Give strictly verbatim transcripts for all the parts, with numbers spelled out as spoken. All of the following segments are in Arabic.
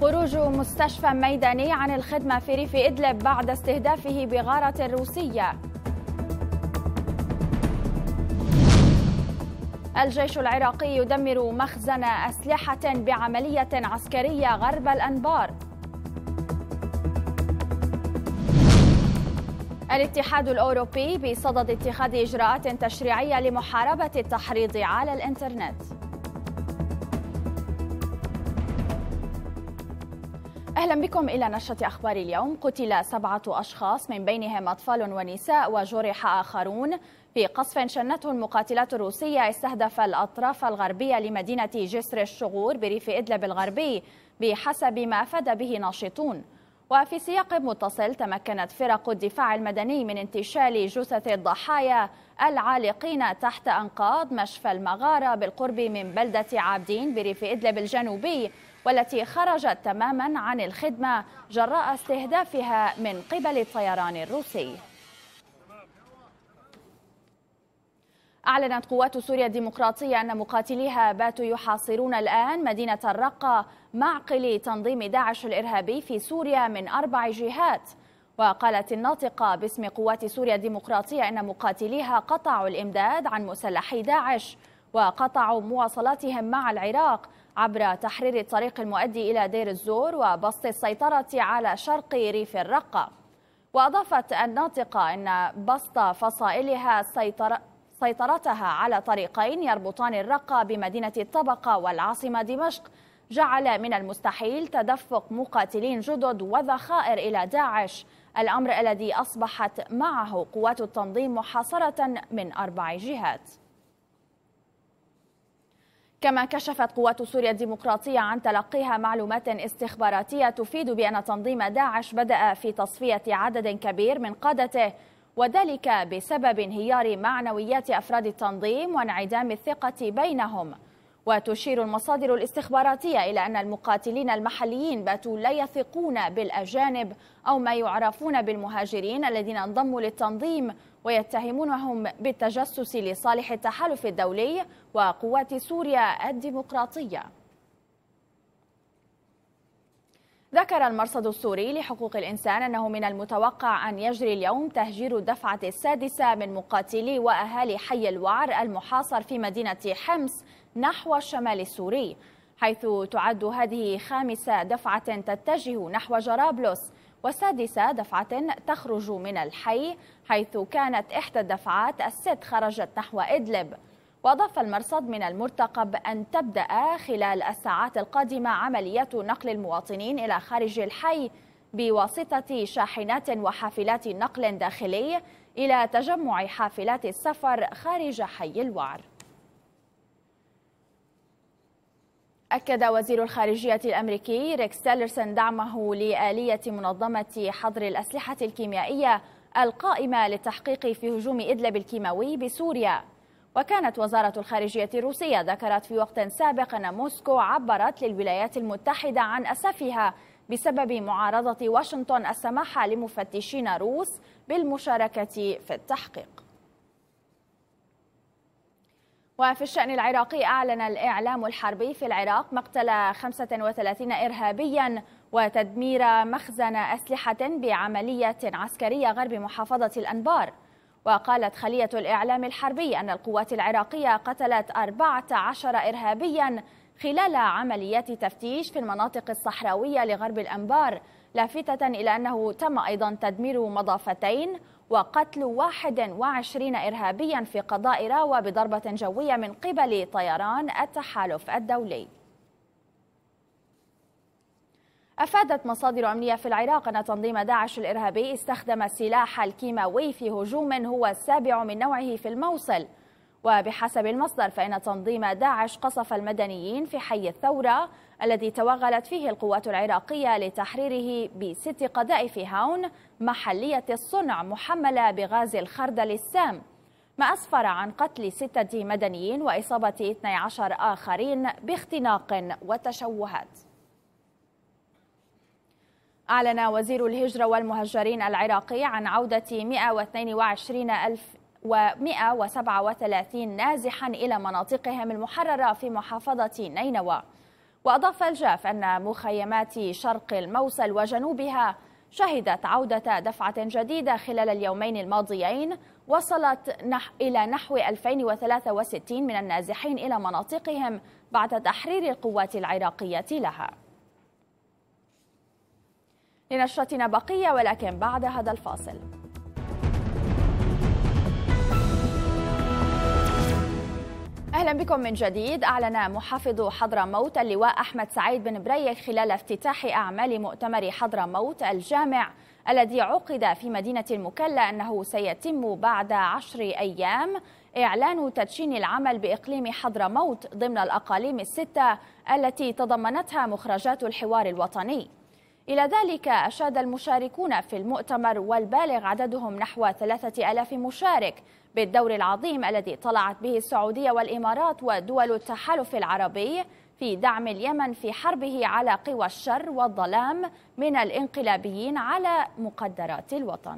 خروج مستشفى ميداني عن الخدمة في ريف إدلب بعد استهدافه بغارة روسية. الجيش العراقي يدمر مخزن أسلحة بعملية عسكرية غرب الأنبار. الاتحاد الأوروبي بصدد اتخاذ إجراءات تشريعية لمحاربة التحريض على الإنترنت. أهلا بكم إلى نشرة أخبار اليوم. قتل سبعة أشخاص من بينهم أطفال ونساء وجرح آخرون في قصف شنته المقاتلات الروسية استهدف الأطراف الغربية لمدينة جسر الشغور بريف إدلب الغربي بحسب ما أفاد به ناشطون. وفي سياق متصل تمكنت فرق الدفاع المدني من انتشال جثث الضحايا العالقين تحت أنقاض مشفى المغارة بالقرب من بلدة عابدين بريف إدلب الجنوبي، والتي خرجت تماما عن الخدمة جراء استهدافها من قبل الطيران الروسي. أعلنت قوات سوريا الديمقراطية أن مقاتليها باتوا يحاصرون الآن مدينة الرقة معقل تنظيم داعش الإرهابي في سوريا من أربع جهات. وقالت الناطقة باسم قوات سوريا الديمقراطية أن مقاتليها قطعوا الإمداد عن مسلحي داعش وقطعوا مواصلاتهم مع العراق عبر تحرير الطريق المؤدي إلى دير الزور وبسط السيطرة على شرق ريف الرقة. وأضافت الناطقة أن بسط فصائلها سيطرة سيطرتها على طريقين يربطان الرقة بمدينة الطبقة والعاصمة دمشق جعل من المستحيل تدفق مقاتلين جدد وذخائر إلى داعش، الأمر الذي أصبحت معه قوات التنظيم محاصرة من أربع جهات. كما كشفت قوات سوريا الديمقراطية عن تلقيها معلومات استخباراتية تفيد بأن تنظيم داعش بدأ في تصفية عدد كبير من قادته، وذلك بسبب انهيار معنويات أفراد التنظيم وانعدام الثقة بينهم. وتشير المصادر الاستخباراتية إلى أن المقاتلين المحليين باتوا لا يثقون بالأجانب أو ما يعرفون بالمهاجرين الذين انضموا للتنظيم ويتهمونهم بالتجسس لصالح التحالف الدولي وقوات سوريا الديمقراطية. ذكر المرصد السوري لحقوق الإنسان أنه من المتوقع أن يجري اليوم تهجير الدفعة السادسة من مقاتلي وأهالي حي الوعر المحاصر في مدينة حمص نحو الشمال السوري، حيث تعد هذه خامس دفعة تتجه نحو جرابلس وسادسة دفعة تخرج من الحي، حيث كانت إحدى الدفعات الست خرجت نحو إدلب. وأضاف المرصد من المرتقب أن تبدأ خلال الساعات القادمة عمليات نقل المواطنين إلى خارج الحي بواسطة شاحنات وحافلات نقل داخلي إلى تجمع حافلات السفر خارج حي الوعر. أكد وزير الخارجية الأمريكي ريكس تيلرسون دعمه لآلية منظمة حظر الأسلحة الكيميائية القائمة للتحقيق في هجوم إدلب الكيماوي بسوريا. وكانت وزارة الخارجية الروسية ذكرت في وقت سابق أن موسكو عبرت للولايات المتحدة عن أسفها بسبب معارضة واشنطن السماح لمفتشين روس بالمشاركة في التحقيق. وفي الشأن العراقي أعلن الإعلام الحربي في العراق مقتل خمسة وثلاثين إرهابيا وتدمير مخزن أسلحة بعملية عسكرية غرب محافظة الأنبار. وقالت خلية الإعلام الحربي أن القوات العراقية قتلت أربعة عشر إرهابيا خلال عمليات تفتيش في المناطق الصحراوية لغرب الأنبار، لافتة إلى أنه تم أيضا تدمير مضافتين وقتل واحد وعشرين إرهابيا في قضاء راوة بضربة جوية من قبل طيران التحالف الدولي. أفادت مصادر أمنية في العراق أن تنظيم داعش الإرهابي استخدم السلاح الكيماوي في هجوم هو السابع من نوعه في الموصل. وبحسب المصدر فإن تنظيم داعش قصف المدنيين في حي الثورة الذي توغلت فيه القوات العراقية لتحريره بست قذائف هاون محلية الصنع محملة بغاز الخردل السام، ما أسفر عن قتل ستة مدنيين وإصابة اثني عشر آخرين باختناق وتشوهات. أعلن وزير الهجرة والمهجرين العراقي عن عودة مئة واثنين وعشرين ألف ومئة وسبعة وثلاثين نازحا إلى مناطقهم المحررة في محافظة نينوى. وأضاف الجاف أن مخيمات شرق الموصل وجنوبها شهدت عودة دفعة جديدة خلال اليومين الماضيين وصلت نح إلى نحو ألفين وثلاثة وستين من النازحين إلى مناطقهم بعد تحرير القوات العراقية لها. لنشرتنا بقية ولكن بعد هذا الفاصل. أهلا بكم من جديد. أعلن محافظ حضرموت اللواء أحمد سعيد بن بريك خلال افتتاح أعمال مؤتمر حضرموت الجامع الذي عقد في مدينة المكلا أنه سيتم بعد عشر أيام إعلان تدشين العمل بإقليم حضرموت ضمن الأقاليم الستة التي تضمنتها مخرجات الحوار الوطني. إلى ذلك أشاد المشاركون في المؤتمر والبالغ عددهم نحو ثلاثة آلاف مشارك بالدور العظيم الذي طلعت به السعودية والإمارات ودول التحالف العربي في دعم اليمن في حربه على قوى الشر والظلام من الانقلابيين على مقدرات الوطن.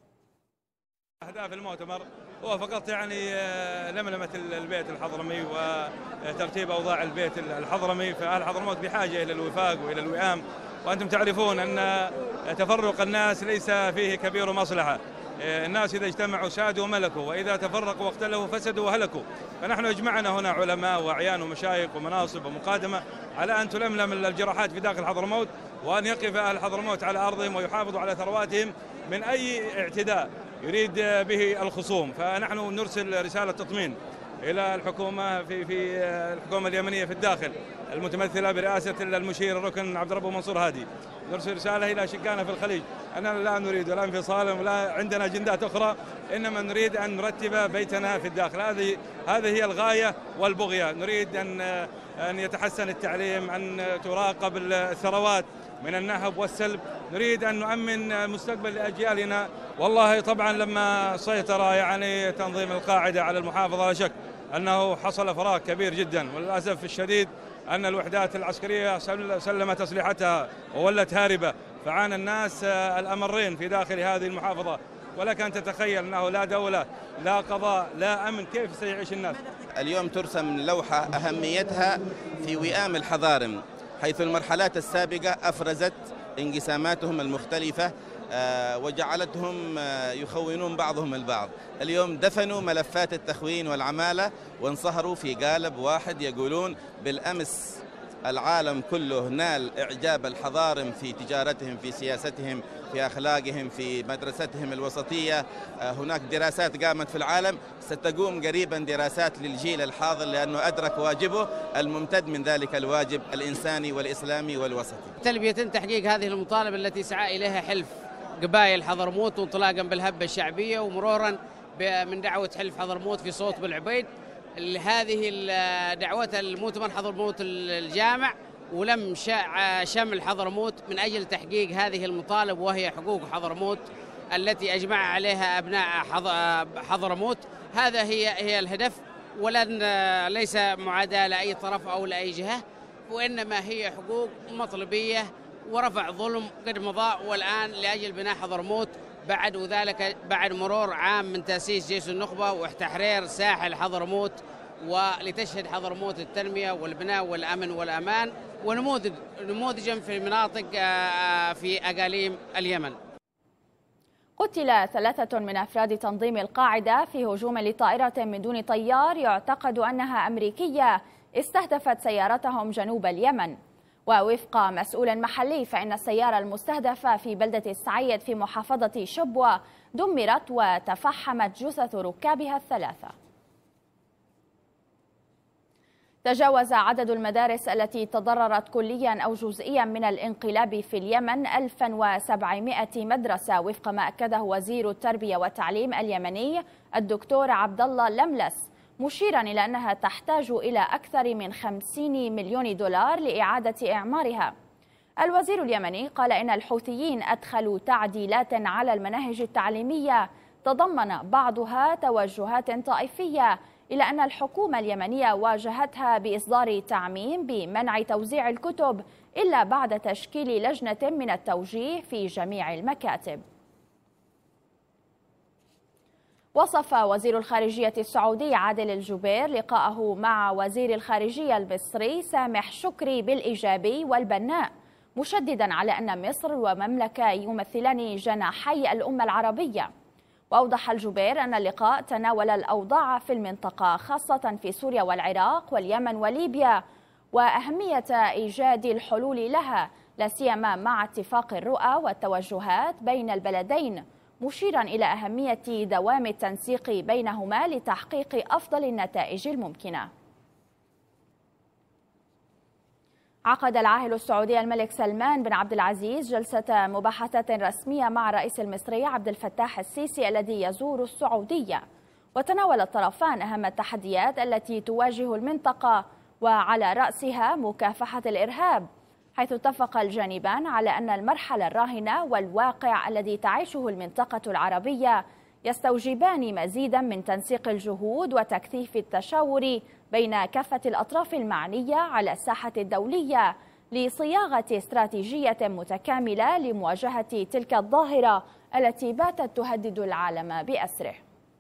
أهداف المؤتمر هو فقط يعني لملمة البيت الحضرمي وترتيب أوضاع البيت الحضرمي، فأهل حضرموت بحاجة إلى الوفاق وإلى الوئام، وأنتم تعرفون أن تفرق الناس ليس فيه كبير مصلحة. الناس إذا اجتمعوا سادوا وملكوا، وإذا تفرقوا واختلفوا فسدوا وهلكوا. فنحن اجمعنا هنا علماء وأعيان ومشايخ ومناصب ومقادمة على أن تلملم الجراحات في داخل حضرموت، وأن يقف أهل حضرموت على أرضهم ويحافظوا على ثرواتهم من أي اعتداء يريد به الخصوم. فنحن نرسل رسالة تطمين إلى الحكومة في في الحكومة اليمنية في الداخل المتمثلة برئاسة المشير الركن عبد الرب منصور هادي. نرسل رسالة إلى شقائنا في الخليج أننا لا نريد لا انفصالا ولا عندنا أجندات أخرى، إنما نريد أن نرتب بيتنا في الداخل. هذه هذه هي الغاية والبغية. نريد أن أن يتحسن التعليم، أن تراقب الثروات من النهب والسلب، نريد أن نؤمن مستقبل لأجيالنا. والله طبعا لما سيطر يعني تنظيم القاعدة على المحافظة لا شك أنه حصل فراغ كبير جدا، وللأسف الشديد أن الوحدات العسكرية سلمت أسلحتها وولت هاربة، فعانى الناس الأمرين في داخل هذه المحافظة. ولك أن تتخيل أنه لا دولة لا قضاء لا أمن، كيف سيعيش الناس؟ اليوم ترسم لوحة أهميتها في وئام الحضارم، حيث المرحلات السابقة أفرزت انقساماتهم المختلفة وجعلتهم يخونون بعضهم البعض. اليوم دفنوا ملفات التخوين والعمالة وانصهروا في قالب واحد، يقولون بالأمس العالم كله نال إعجاب الحضارم في تجارتهم، في سياستهم، في أخلاقهم، في مدرستهم الوسطية. هناك دراسات قامت في العالم، ستقوم قريبا دراسات للجيل الحاضر، لأنه أدرك واجبه الممتد من ذلك الواجب الإنساني والإسلامي والوسطي. تلبية تحقيق هذه المطالب التي سعى إليها حلف قبائل حضرموت، وانطلاقا بالهبة الشعبية ومرورا من دعوة حلف حضرموت في صوت بالعبيد، هذه دعوة المؤتمر حضرموت الجامع ولم شمل حضرموت من أجل تحقيق هذه المطالب، وهي حقوق حضرموت التي أجمع عليها أبناء حضرموت. هذا هي هي الهدف، ولن ليس معاداة لأي طرف أو لأي جهة، وإنما هي حقوق مطلبية ورفع ظلم قد مضى، والآن لأجل بناء حضرموت بعد وذلك بعد مرور عام من تأسيس جيش النخبة وتحرير ساحل حضرموت، ولتشهد حضرموت التنمية والبناء والأمن والأمان ونموذج نموذجا في مناطق في أقاليم اليمن. قتل ثلاثة من أفراد تنظيم القاعدة في هجوم لطائرة من دون طيار يعتقد أنها أمريكية استهدفت سيارتهم جنوب اليمن. ووفق مسؤول محلي فإن السيارة المستهدفة في بلدة السعيد في محافظة شبوة دمرت وتفحمت جثث ركابها الثلاثة. تجاوز عدد المدارس التي تضررت كليا أو جزئيا من الانقلاب في اليمن ألف وسبعمائة مدرسة، وفق ما أكده وزير التربية والتعليم اليمني الدكتور عبد الله لملس، مشيرا إلى أنها تحتاج إلى أكثر من خمسين مليون دولار لإعادة إعمارها. الوزير اليمني قال إن الحوثيين أدخلوا تعديلات على المناهج التعليمية تضمن بعضها توجهات طائفية، إلى أن الحكومة اليمنية واجهتها بإصدار تعميم بمنع توزيع الكتب إلا بعد تشكيل لجنة من التوجيه في جميع المكاتب. وصف وزير الخارجية السعودي عادل الجبير لقاءه مع وزير الخارجية المصري سامح شكري بالإيجابي والبناء، مشددا على أن مصر ومملكة يمثلان جناحي الأمة العربية. وأوضح الجبير أن اللقاء تناول الأوضاع في المنطقة خاصة في سوريا والعراق واليمن وليبيا وأهمية إيجاد الحلول لها، لا سيما مع اتفاق الرؤى والتوجهات بين البلدين، مشيرا إلى أهمية دوام التنسيق بينهما لتحقيق أفضل النتائج الممكنة. عقد العاهل السعودي الملك سلمان بن عبد العزيز جلسة مباحثات رسمية مع الرئيس المصري عبد الفتاح السيسي الذي يزور السعودية، وتناول الطرفان أهم التحديات التي تواجه المنطقة وعلى رأسها مكافحة الإرهاب، حيث اتفق الجانبان على أن المرحلة الراهنة والواقع الذي تعيشه المنطقة العربية يستوجبان مزيدا من تنسيق الجهود وتكثيف التشاور بين كافة الأطراف المعنية على الساحة الدولية لصياغة استراتيجية متكاملة لمواجهة تلك الظاهرة التي باتت تهدد العالم بأسره.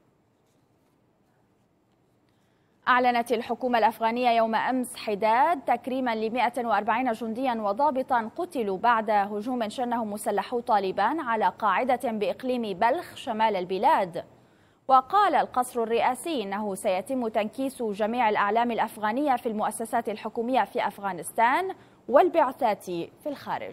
أعلنت الحكومة الأفغانية يوم أمس حداد تكريما ل مئة وأربعين جنديا وضابطا قتلوا بعد هجوم شنه مسلحو طالبان على قاعدة بإقليم بلخ شمال البلاد. وقال القصر الرئاسي إنه سيتم تنكيس جميع الأعلام الأفغانية في المؤسسات الحكومية في أفغانستان والبعثات في الخارج.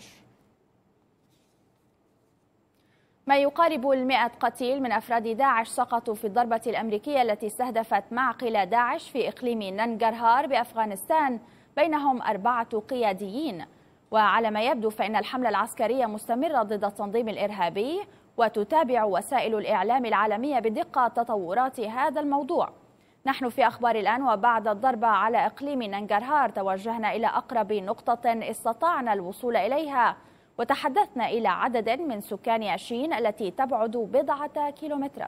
ما يقارب المئة قتيل من أفراد داعش سقطوا في الضربة الأمريكية التي استهدفت معقل داعش في إقليم ننجرهار بأفغانستان، بينهم أربعة قياديين. وعلى ما يبدو فإن الحملة العسكرية مستمرة ضد التنظيم الإرهابي، وتتابع وسائل الإعلام العالمية بدقة تطورات هذا الموضوع. نحن في أخبار الآن. وبعد الضربة على إقليم ننجرهار توجهنا إلى أقرب نقطة استطعنا الوصول إليها، وتحدثنا إلى عدد من سكان ياشين التي تبعد بضعة كيلومترات.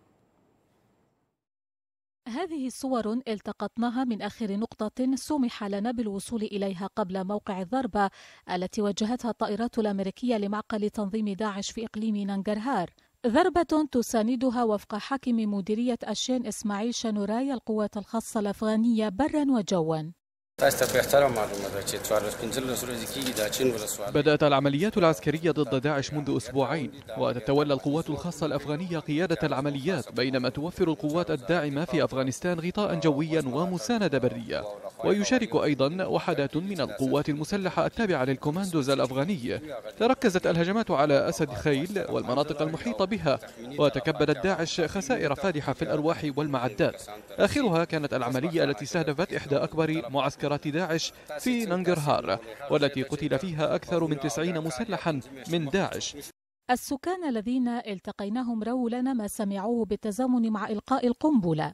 هذه صور التقطناها من آخر نقطة سمح لنا بالوصول إليها قبل موقع الضربة التي وجهتها الطائرات الأمريكية لمعقل تنظيم داعش في إقليم ننجرهار. ضربة تساندها وفق حاكم مديرية أشين إسماعيل شانوراي القوات الخاصة الأفغانية برا وجوا. بدأت العمليات العسكرية ضد داعش منذ أسبوعين، وتتولى القوات الخاصة الأفغانية قيادة العمليات، بينما توفر القوات الداعمة في أفغانستان غطاء جويا ومساندة برية. ويشارك أيضا وحدات من القوات المسلحة التابعة للكوماندوز الأفغاني. تركزت الهجمات على أسد خيل والمناطق المحيطة بها، وتكبدت داعش خسائر فادحة في الأرواح والمعدات. آخرها كانت العملية التي استهدفت إحدى أكبر معسكرات داعش في ننجرهار، والتي قتل فيها أكثر من تسعين مسلحا من داعش. السكان الذين التقيناهم رووا لنا ما سمعوه بالتزامن مع إلقاء القنبلة.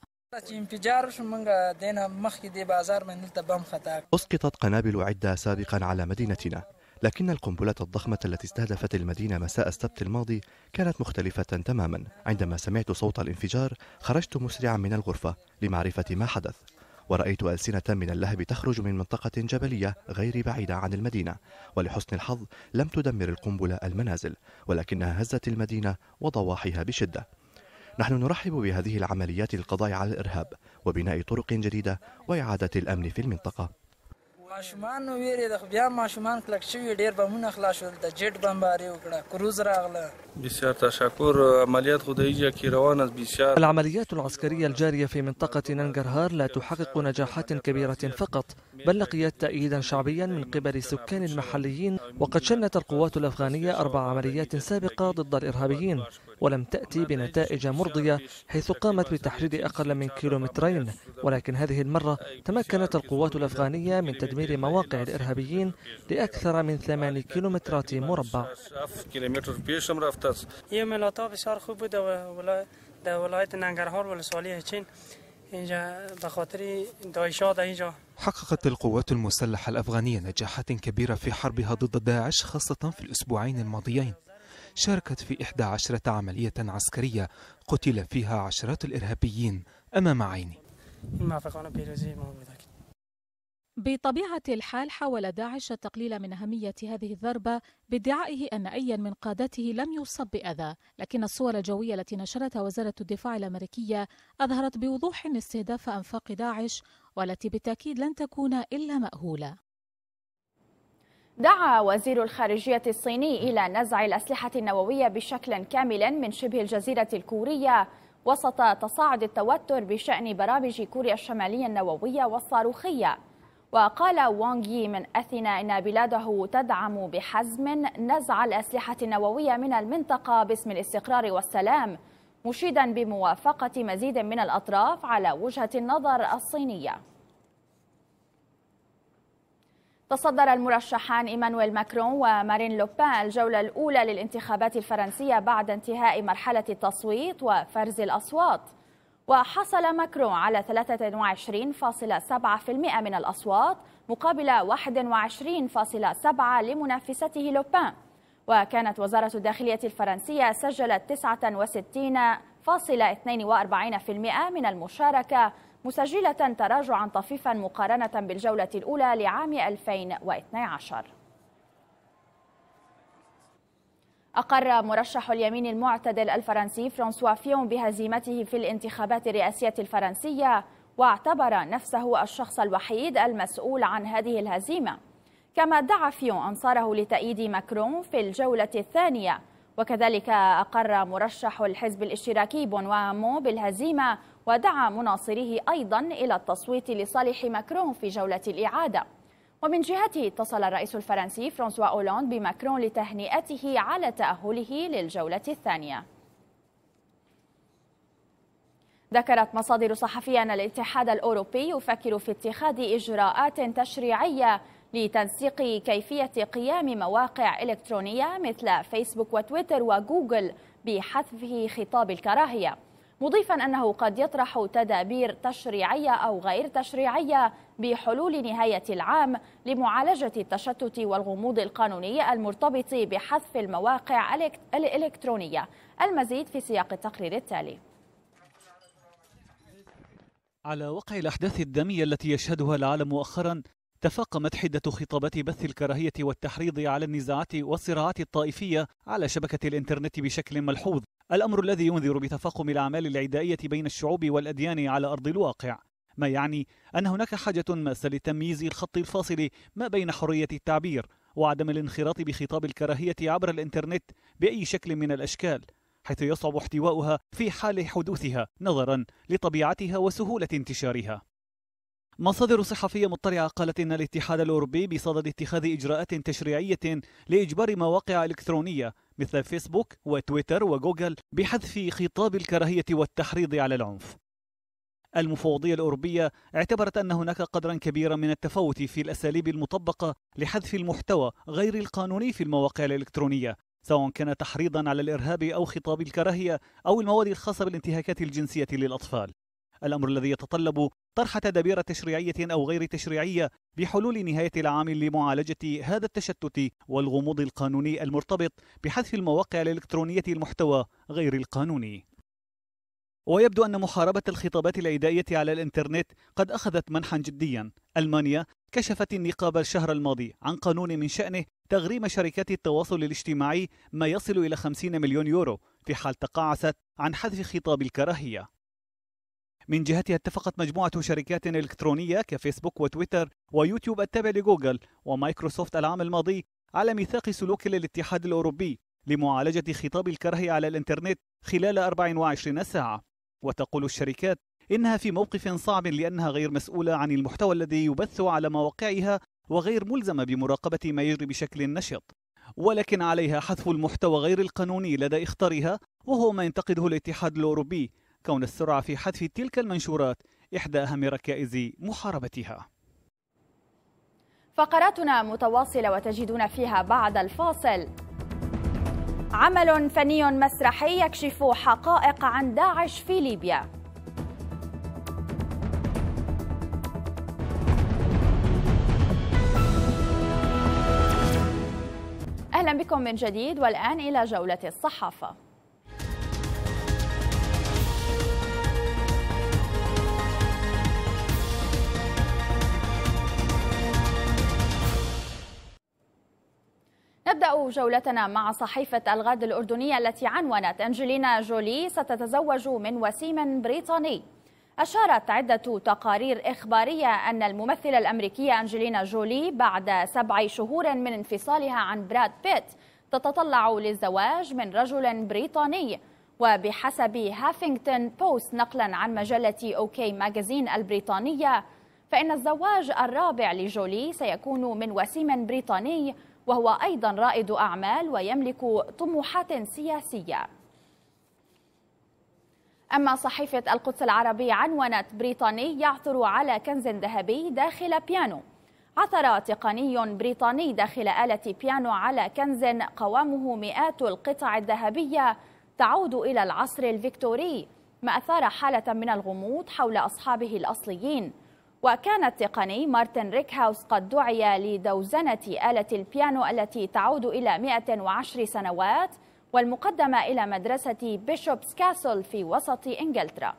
أسقطت قنابل عدة سابقا على مدينتنا، لكن القنبلة الضخمة التي استهدفت المدينة مساء السبت الماضي كانت مختلفة تماما. عندما سمعت صوت الانفجار خرجت مسرعا من الغرفة لمعرفة ما حدث، ورأيت ألسنة من اللهب تخرج من منطقة جبلية غير بعيدة عن المدينة. ولحسن الحظ لم تدمر القنبلة المنازل، ولكنها هزت المدينة وضواحيها بشدة. نحن نرحب بهذه العمليات للقضاء على الإرهاب وبناء طرق جديدة وإعادة الأمن في المنطقة. العمليات العسكرية الجارية في منطقة ننجرهار لا تحقق نجاحات كبيرة فقط، بل لقيت تأييدا شعبيا من قبل سكان المحليين. وقد شنت القوات الأفغانية أربع عمليات سابقة ضد الإرهابيين ولم تأتي بنتائج مرضية، حيث قامت بتحرير أقل من كيلومترين. ولكن هذه المرة تمكنت القوات الأفغانية من تدمير مواقع الإرهابيين لأكثر من ثماني كيلومترات مربع. حققت القوات المسلحة الأفغانية نجاحات كبيرة في حربها ضد داعش، خاصة في الأسبوعين الماضيين. شاركت في إحدى عشرة عملية عسكرية قتل فيها عشرات الإرهابيين أمام عيني. بطبيعة الحال حاول داعش التقليل من أهمية هذه الضربة بادعائه أن أي من قادته لم يصب بأذى، لكن الصور الجوية التي نشرتها وزارة الدفاع الأمريكية أظهرت بوضوح استهداف أنفاق داعش، والتي بالتأكيد لن تكون إلا مأهولة. دعا وزير الخارجية الصيني إلى نزع الأسلحة النووية بشكل كامل من شبه الجزيرة الكورية وسط تصاعد التوتر بشأن برامج كوريا الشمالية النووية والصاروخية. وقال وانغ يي من أثينا إن بلاده تدعم بحزم نزع الأسلحة النووية من المنطقة باسم الاستقرار والسلام، مشيدا بموافقة مزيد من الأطراف على وجهة النظر الصينية. تصدر المرشحان إيمانويل ماكرون ومارين لوبان الجولة الأولى للانتخابات الفرنسية بعد انتهاء مرحلة التصويت وفرز الأصوات، وحصل ماكرون على ثلاثة وعشرين فاصلة سبعة بالمئة من الأصوات مقابل واحد وعشرين فاصلة سبعة بالمئة لمنافسته لوبان. وكانت وزارة الداخلية الفرنسية سجلت تسعة وستين فاصلة اثنين وأربعين بالمئة من المشاركة، مسجلة تراجعا طفيفا مقارنة بالجولة الأولى لعام ألفين واثني عشر. أقر مرشح اليمين المعتدل الفرنسي فرانسوا فيون بهزيمته في الانتخابات الرئاسية الفرنسية، واعتبر نفسه الشخص الوحيد المسؤول عن هذه الهزيمة. كما دعا فيون أنصاره لتأييد ماكرون في الجولة الثانية. وكذلك أقر مرشح الحزب الاشتراكي بونوا هامون بالهزيمة، ودعا مناصريه أيضا إلى التصويت لصالح ماكرون في جولة الإعادة. ومن جهته اتصل الرئيس الفرنسي فرانسوا أولاند بماكرون لتهنئته على تأهله للجولة الثانية. ذكرت مصادر صحفية أن الاتحاد الأوروبي يفكر في اتخاذ إجراءات تشريعية لتنسيق كيفية قيام مواقع إلكترونية مثل فيسبوك وتويتر وجوجل بحذف خطاب الكراهية، مضيفا أنه قد يطرح تدابير تشريعية أو غير تشريعية بحلول نهاية العام لمعالجة التشتت والغموض القانوني المرتبط بحذف المواقع الإلكترونية. المزيد في سياق التقرير التالي. على وقع الأحداث الدامية التي يشهدها العالم مؤخرا، تفاقمت حدة خطابات بث الكراهية والتحريض على النزاعات والصراعات الطائفية على شبكة الإنترنت بشكل ملحوظ، الأمر الذي ينذر بتفاقم الأعمال العدائية بين الشعوب والأديان على أرض الواقع، ما يعني أن هناك حاجة ماسة لتمييز الخط الفاصل ما بين حرية التعبير وعدم الانخراط بخطاب الكراهية عبر الإنترنت بأي شكل من الأشكال، حيث يصعب احتوائها في حال حدوثها نظرا لطبيعتها وسهولة انتشارها. مصادر صحفية مطلعة قالت إن الاتحاد الأوروبي بصدد اتخاذ إجراءات تشريعية لإجبار مواقع إلكترونية مثل فيسبوك وتويتر وجوجل بحذف خطاب الكراهية والتحريض على العنف. المفوضية الأوروبية اعتبرت أن هناك قدرا كبيرا من التفاوت في الأساليب المطبقة لحذف المحتوى غير القانوني في المواقع الإلكترونية، سواء كان تحريضا على الإرهاب أو خطاب الكراهية أو المواد الخاصة بالانتهاكات الجنسية للأطفال، الأمر الذي يتطلب طرح تدابير تشريعية أو غير تشريعية بحلول نهاية العام لمعالجة هذا التشتت والغموض القانوني المرتبط بحذف المواقع الإلكترونية المحتوى غير القانوني. ويبدو أن محاربة الخطابات العدائية على الإنترنت قد أخذت منحا جديا. ألمانيا كشفت النقابة الشهر الماضي عن قانون من شأنه تغريم شركات التواصل الاجتماعي ما يصل إلى خمسين مليون يورو في حال تقاعست عن حذف خطاب الكراهية. من جهتها اتفقت مجموعة شركات إلكترونية كفيسبوك وتويتر ويوتيوب التابع لجوجل ومايكروسوفت العام الماضي على ميثاق سلوك للاتحاد الأوروبي لمعالجة خطاب الكراهية على الإنترنت خلال أربع وعشرين ساعة. وتقول الشركات إنها في موقف صعب لأنها غير مسؤولة عن المحتوى الذي يبث على مواقعها وغير ملزمة بمراقبة ما يجري بشكل نشط، ولكن عليها حذف المحتوى غير القانوني لدى إخطارها، وهو ما ينتقده الاتحاد الأوروبي، كون السرعة في حذف تلك المنشورات إحدى أهم ركائز محاربتها. فقراتنا متواصلة وتجدون فيها بعد الفاصل عمل فني مسرحي يكشف حقائق عن داعش في ليبيا. أهلا بكم من جديد، والآن إلى جولة الصحافة. نبدأ جولتنا مع صحيفة الغد الأردنية التي عنونت: أنجلينا جولي ستتزوج من وسيم بريطاني. أشارت عدة تقارير إخبارية أن الممثلة الأمريكية أنجلينا جولي بعد سبع شهور من انفصالها عن براد بيت تتطلع للزواج من رجل بريطاني. وبحسب هافينغتون بوست نقلا عن مجلة أوكي ماجازين البريطانية، فإن الزواج الرابع لجولي سيكون من وسيم بريطاني، وهو أيضا رائد أعمال ويملك طموحات سياسية. أما صحيفة القدس العربي عنونت: بريطاني يعثر على كنز ذهبي داخل بيانو. عثر تقني بريطاني داخل آلة بيانو على كنز قوامه مئات القطع الذهبية تعود إلى العصر الفيكتوري، ما أثار حالة من الغموض حول أصحابه الأصليين. وكان التقني مارتن ريكهاوس قد دعي لدوزنة آلة البيانو التي تعود إلى مئة وعشر سنوات والمقدمة إلى مدرسة بيشوبس كاسل في وسط إنجلترا.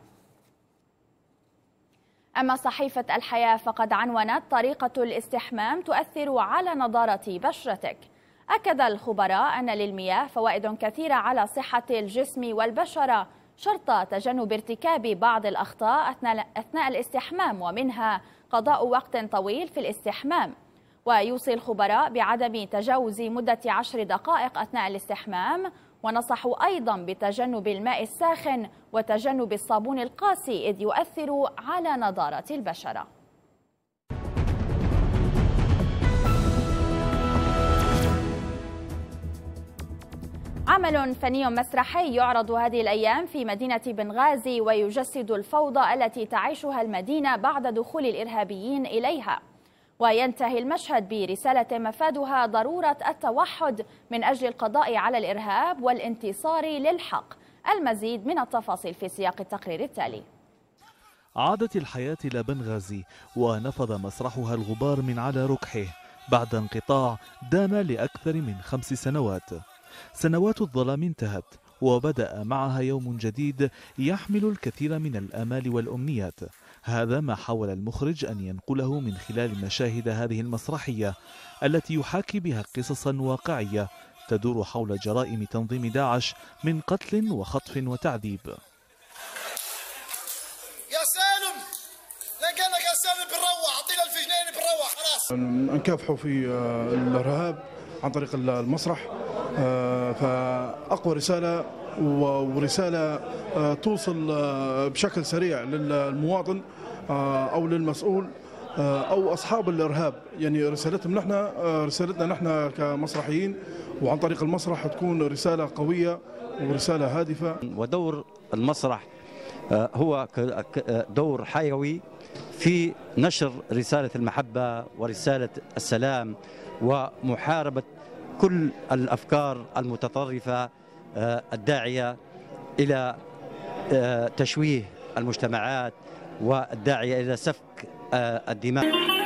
أما صحيفة الحياة فقد عنونت: طريقة الاستحمام تؤثر على نضارة بشرتك. أكد الخبراء أن للمياه فوائد كثيرة على صحة الجسم والبشرة، شرط تجنب ارتكاب بعض الأخطاء أثناء الاستحمام، ومنها قضاء وقت طويل في الاستحمام. ويوصي الخبراء بعدم تجاوز مدة عشر دقائق أثناء الاستحمام، ونصحوا أيضا بتجنب الماء الساخن وتجنب الصابون القاسي إذ يؤثر على نضارة البشرة. عمل فني مسرحي يعرض هذه الأيام في مدينة بنغازي ويجسد الفوضى التي تعيشها المدينة بعد دخول الإرهابيين إليها. وينتهي المشهد برسالة مفادها ضرورة التوحد من أجل القضاء على الإرهاب والانتصار للحق. المزيد من التفاصيل في سياق التقرير التالي. عادت الحياة إلى بنغازي ونفض مسرحها الغبار من على ركحه بعد انقطاع دام لأكثر من خمس سنوات. سنوات الظلام انتهت وبدأ معها يوم جديد يحمل الكثير من الآمال والأمنيات. هذا ما حاول المخرج أن ينقله من خلال مشاهد هذه المسرحية التي يحاكي بها قصصا واقعية تدور حول جرائم تنظيم داعش من قتل وخطف وتعذيب. يا سالم لقيناك يا سالم بنروح، اعطينا الفجنين بنروح خلاص. نكافحوا في الإرهاب عن طريق المسرح، فأقوى رسالة ورسالة توصل بشكل سريع للمواطن أو للمسؤول أو أصحاب الإرهاب. يعني رسالتهم نحن، رسالتنا نحن كمسرحيين، وعن طريق المسرح تكون رسالة قوية ورسالة هادفة. ودور المسرح هو دور حيوي في نشر رسالة المحبة ورسالة السلام ومحاربة كل الأفكار المتطرفة الداعية إلى تشويه المجتمعات والداعية إلى سفك الدماء.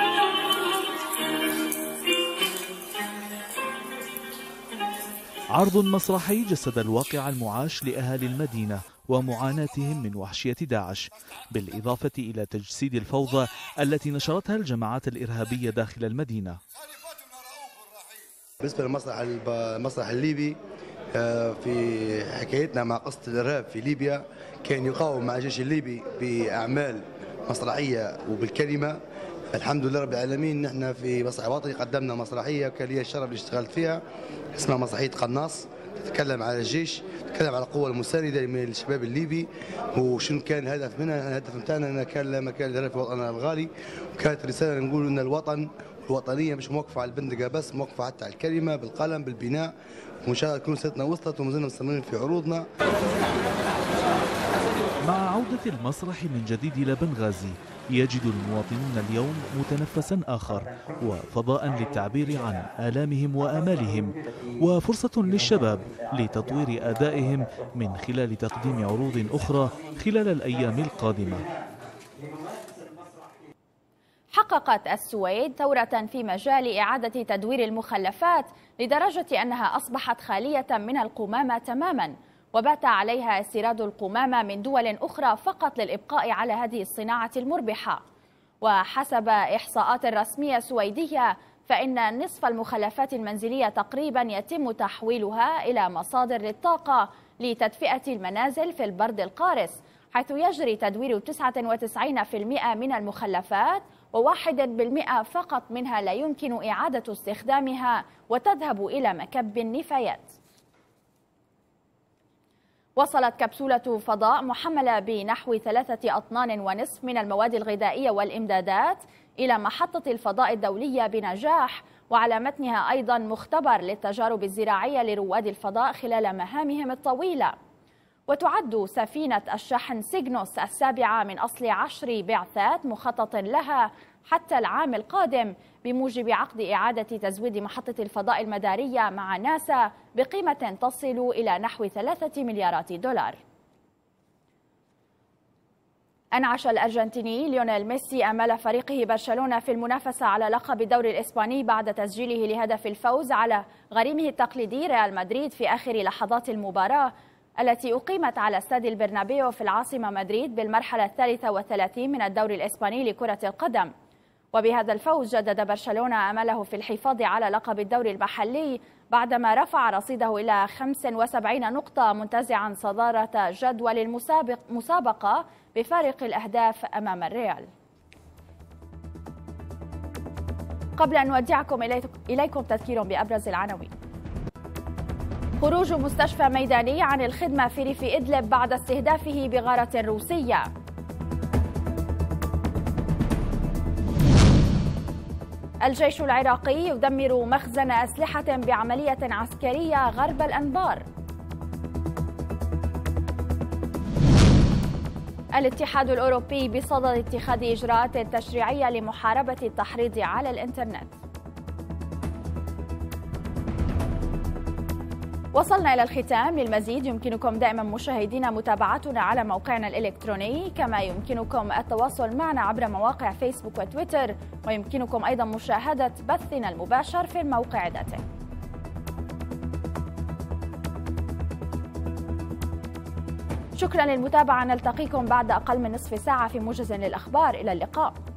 عرض مسرحي جسد الواقع المعاش لأهالي المدينة ومعاناتهم من وحشية داعش، بالإضافة إلى تجسيد الفوضى التي نشرتها الجماعات الإرهابية داخل المدينة. بالنسبة للمسرح المسرح الليبي، في حكايتنا مع قصة الإرهاب في ليبيا، كان يقاوم مع الجيش الليبي بأعمال مسرحية وبالكلمة. الحمد لله رب العالمين، نحن في مسرح وطني قدمنا مسرحية كان لي الشرف اللي اشتغلت فيها، اسمها مسرحية قناص، تتكلم على الجيش، تتكلم على القوة المساندة من الشباب الليبي وشنو كان الهدف منها. الهدف نتاعنا أن كان لا مكان للإرهاب في وطننا الغالي، وكانت رسالة نقول أن الوطن الوطنية مش موقفة على البندقة بس، موقفة حتى على الكلمة بالقلم بالبناء. وإن شاء الله تكون رسالتنا وصلت ومازلنا مستمرين في عروضنا. مع عودة المسرح من جديد إلى بنغازي، يجد المواطنون اليوم متنفسا آخر وفضاء للتعبير عن آلامهم وآمالهم، وفرصة للشباب لتطوير أدائهم من خلال تقديم عروض أخرى خلال الأيام القادمة. حققت السويد ثورة في مجال إعادة تدوير المخلفات لدرجة أنها أصبحت خالية من القمامة تماما، وبات عليها استيراد القمامة من دول أخرى فقط للإبقاء على هذه الصناعة المربحة. وحسب إحصاءات رسمية سويدية، فإن نصف المخلفات المنزلية تقريبا يتم تحويلها إلى مصادر للطاقة لتدفئة المنازل في البرد القارس، حيث يجري تدوير تسعة وتسعين بالمئة من المخلفات وواحد بالمئة فقط منها لا يمكن إعادة استخدامها وتذهب إلى مكب النفايات. وصلت كبسولة فضاء محملة بنحو ثلاثة أطنان ونصف من المواد الغذائية والإمدادات إلى محطة الفضاء الدولية بنجاح، وعلى متنها أيضا مختبر للتجارب الزراعية لرواد الفضاء خلال مهامهم الطويلة. وتعد سفينة الشحن سيغنوس السابعة من أصل عشر بعثات مخطط لها حتى العام القادم بموجب عقد إعادة تزويد محطة الفضاء المدارية مع ناسا بقيمة تصل إلى نحو ثلاثة مليارات دولار. أنعش الأرجنتيني ليونيل ميسي آمال فريقه برشلونة في المنافسة على لقب الدوري الإسباني بعد تسجيله لهدف الفوز على غريمه التقليدي ريال مدريد في آخر لحظات المباراة التي أقيمت على استاد البرنابيو في العاصمة مدريد بالمرحلة الثالثة والثلاثين من الدوري الإسباني لكرة القدم. وبهذا الفوز جدد برشلونة أمله في الحفاظ على لقب الدوري المحلي بعدما رفع رصيده إلى خمس وسبعين نقطة، منتزعا صدارة جدول المسابقة بفارق الأهداف أمام الريال. قبل أن نودعكم إليكم تذكير بأبرز العناوين. خروج مستشفى ميداني عن الخدمة في ريف إدلب بعد استهدافه بغارة روسية. الجيش العراقي يدمر مخزن أسلحة بعملية عسكرية غرب الأنبار. الاتحاد الأوروبي بصدد اتخاذ إجراءات تشريعية لمحاربة التحريض على الإنترنت. وصلنا إلى الختام. للمزيد يمكنكم دائما مشاهدينا متابعتنا على موقعنا الإلكتروني، كما يمكنكم التواصل معنا عبر مواقع فيسبوك وتويتر، ويمكنكم أيضا مشاهدة بثنا المباشر في الموقع ذاته. شكرا للمتابعة، نلتقيكم بعد أقل من نصف ساعة في موجز للأخبار. إلى اللقاء.